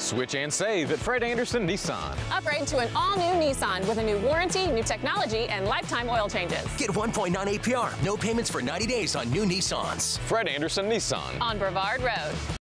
Switch and save at Fred Anderson Nissan. Upgrade to an all-new Nissan with a new warranty, new technology, and lifetime oil changes. Get 1.9 APR, no payments for 90 days on new Nissans. Fred Anderson Nissan. On Brevard Road.